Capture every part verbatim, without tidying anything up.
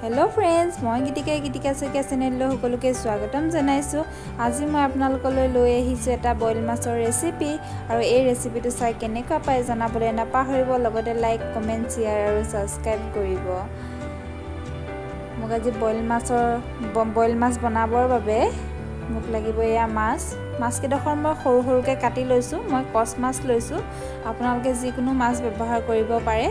Hello friends, মই গিতিকা গিতিকা সৈকিয়া চেনেললৈ সকলোকে স্বাগতম জনাইছো। আজি মই আপোনালোকলৈ লৈ আহিছো এটা বইল মাছৰ ৰেচিপি আৰু এই ৰেচিপিটো চাই কেনেকুৱা পাই জানাবলৈ নাপাহৰিব, লগতে লাইক, কমেন্ট, শেয়াৰ আৰু সাবস্ক্ৰাইব কৰিব। মোক আজি বইল মাছৰ বইল মাছ বনাবৰ বাবে মোক লাগিব এয়া মাছ। মাছ কেইডোখৰ মই সৰু সৰুকৈ কাটি লৈছো। মই কচ মাছ লৈছো, আপোনালোকে যিকোনো মাছ ব্যৱহাৰ কৰিব পাৰে।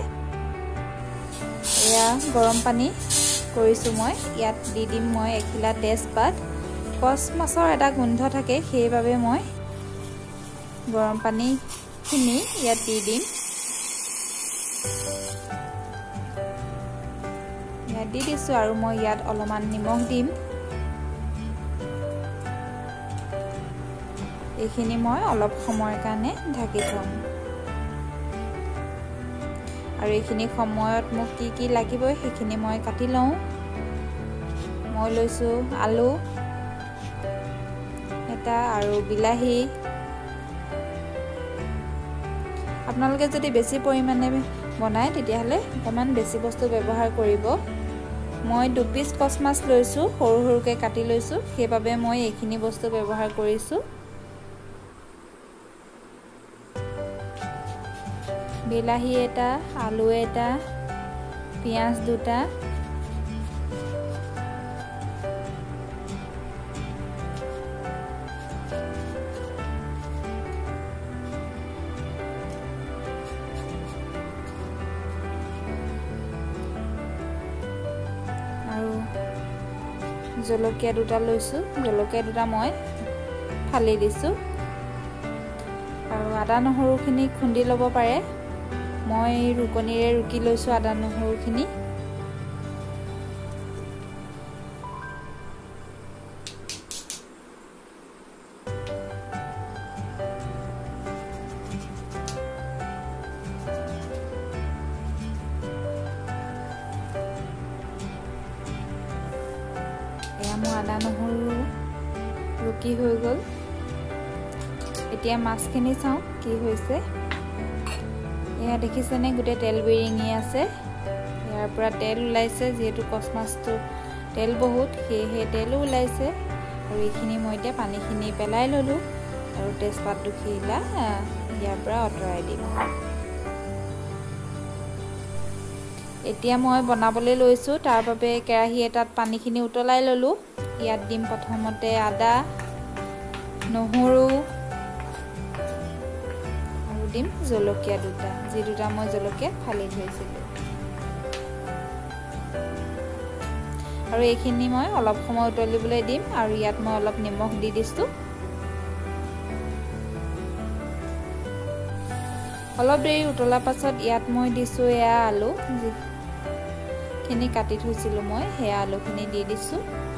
এয়া গৰম পানী কৰিছো, মই ইয়াত দি দিম মই এখিলা তেজপাত। কচ মাছৰ এটা গোন্ধ থাকে, সেইবাবে মই গৰম পানী খিনি ইয়াত দি দিম। ইয়াত দি দিছো আৰু মই ইয়াত অলপমান নিমখ দিম। এইখিনি মই অলপ সময়ৰ কাৰণে ঢাকি থম। আৰু এইখিনি সময়ত মোক কি কি লাগিব সেইখিনি মই কাটি লওঁ। মই লৈছো আলু এটা আৰু বিলাহী। আপোনালোকে যদি বেছি পৰিমাণে বনায় তেতিয়াহলে অকমান বেছি বস্তু ব্যৱহাৰ কৰিব। মই দুই পিচ কচ মাছ লৈছো, সৰু সৰুকৈ কাটি লৈছো, সেইবাবে মই এইখিনি বস্তু ব্যৱহাৰ কৰিছো। বিলাহী এটা, আলু এটা, পিয়াজ দুটা, আৰু জলকীয়া দুটা লৈছো। জলকীয়া দুটা মই ফালি দিছো। আৰু আদা নহৰুখিনি খুন্দি ল'ব পাৰে। মই ৰুকনিৰে ৰুকি লৈছো আদা নহৰুখিনি। এয়া মোৰ আদা নহৰু ৰুকি হৈ গ'ল। এতিয়া মাছখিনি চাওঁ কি হৈছে। এয়া দেখিছেনে গোটেই তেল বিৰিঙি আছে। ইয়াৰ পৰা তেল ওলাইছে, যিহেতু কচ মাছটো তেল বহুত, সেয়েহে তেলো ওলাইছে। আৰু এইখিনি মই এতিয়া পানীখিনি পেলাই ল'লো আৰু তেজপাত দুখিলা ইয়াৰ পৰা আঁতৰাই দিম। এতিয়া মই বনাবলৈ লৈছো, তাৰ বাবে কেৰাহী এটাত পানীখিনি উতলাই ল'লো। ইয়াত দিম প্ৰথমতে আদা, নহৰু, দিম জলকীয়া দুটা, যি দুটা মই জলকীয়া ফালি থৈছিলো। আৰু এইখিনি মই অলপ সময় উতলিবলৈ দিম। আৰু ইয়াত মই অলপ নিমখ দি দিছো। অলপ দেৰি উতলাৰ পাছত ইয়াত মই দিছো এয়া আলু, যিখিনি কাটি থৈছিলো মই, সেয়া আলুখিনি দি দিছো।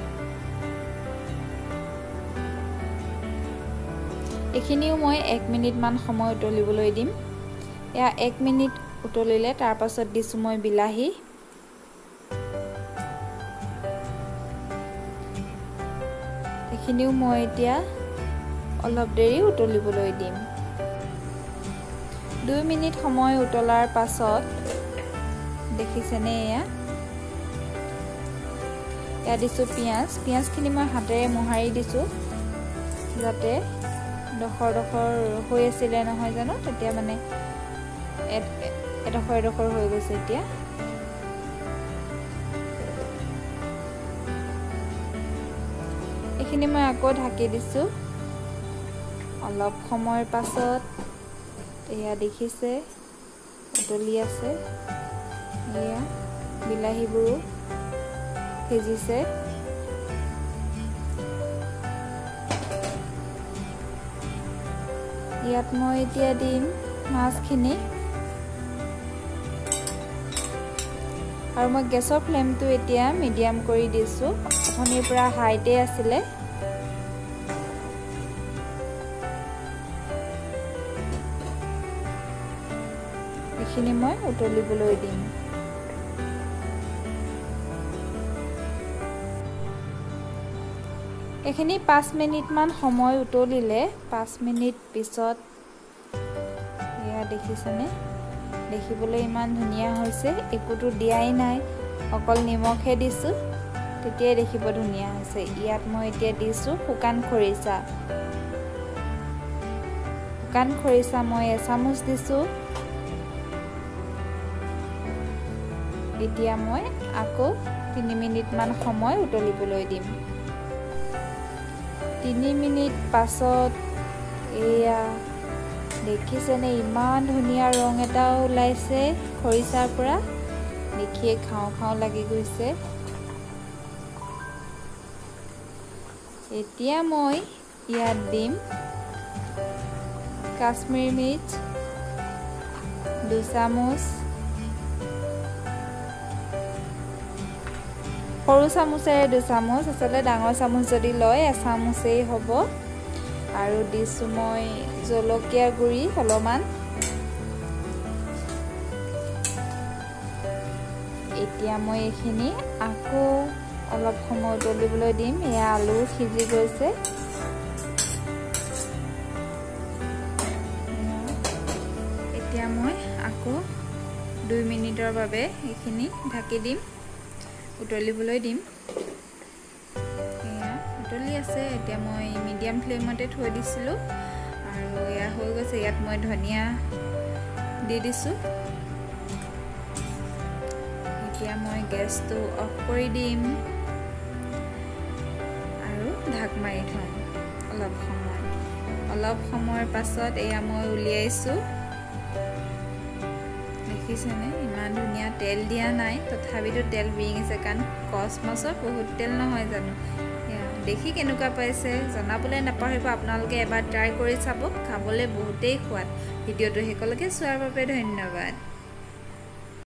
এইখিনিও মই এক মিনিট মান সময় উতলিবলৈ দিম। এয়া এক মিনিট উতলিলে তাৰ পাছত দিছো মই বিলাহী। এইখিনিও মই এতিয়া অলপ দেৰি উতলিবলৈ দিম। দুই মিনিট সময় উতলাৰ পাছত দেখিছেনে এয়া এয়া দিছো পিঁয়াজ। পিঁয়াজখিনি মই হাতেৰে মোহাৰি দিছো, যাতে ডখৰ ডখৰ হৈ আছিলে নহয় জানো, তেতিয়া মানে এডখৰ এডখৰ হৈ গৈছে। এতিয়া এইখিনি মই আকৌ ঢাকি দিছো। অলপ সময়ৰ পাছত এয়া দেখিছে উতলি আছে। এয়া বিলাহীবোৰো সিজিছে। ইয়াত মই এতিয়া দিম মাছখিনি। আৰু মই গেছৰ ফ্লেমটো এতিয়া মিডিয়াম কৰি দিছো, অথনিৰ পৰা হাইতে আছিলে। এইখিনি মই উতলিবলৈ দিম। এইখিনি পাঁচ মিনিট মান সময় উতলিলে, পাঁচ মিনিট পিছত এয়া দেখিছেনে, দেখিবলৈ ইমান ধুনীয়া হৈছে, একোটো দিয়াই নাই। অকল নিমখহে দিছোঁ তেতিয়াই দেখিব ধুনীয়া হৈছে ইয়াত মই এতিয়া দিছোঁ শুকান খৰিচা শুকান খৰিচা মই এচামুচ দিছোঁ এতিয়া মই আকৌ তিনি মিনিট মান সময় উতলিবলৈ দিম তিনি মিনিট পাছত এয়া দেখিছেনে ইমান ধুনীয়া ৰং এটা ওলাইছে খৰিচাৰ পৰা দেখিয়ে খাওঁ খাওঁ লাগি গৈছে এতিয়া মই ইয়াত দিম কাশ্মীৰী মিৰ্চ দুচামুচ সৰু চামুচেৰে দুচামুচ আচলতে ডাঙৰ চামুচ যদি লয় এচামুচেই হ'ব আৰু দিছোঁ মই জলকীয়া গুড়ি অলপমান এতিয়া মই এইখিনি আকৌ অলপ সময় উতলিবলৈ দিম এয়া আলু সিজি গৈছে এতিয়া মই আকৌ দুই মিনিটৰ বাবে এইখিনি ঢাকি দিম উতলিবলৈ দিম এয়া উতলি আছে এতিয়া মই মিডিয়াম ফ্লেমতে থৈ দিছিলোঁ আৰু এয়া হৈ গৈছে ইয়াত মই ধনিয়া দি দিছোঁ এতিয়া মই গেছটো অফ কৰি দিম আৰু ঢাক মাৰি থম অলপ সময় অলপ সময়ৰ পাছত এয়া মই উলিয়াইছোঁ দেখিছেনে ইমান ধুনীয়া তেল দিয়া নাই তথাপিতো তেল বিৰিঙিছে কাৰণ কচ মাছৰ বহুত তেল নহয় জানো দেখি কেনেকুৱা পাইছে জনাবলৈ নাপাহৰিব আপোনালোকে এবাৰ ট্ৰাই কৰি চাব খাবলৈ বহুতেই সোৱাদ ভিডিঅ'টো শেষলৈকে চোৱাৰ বাবে ধন্যবাদ।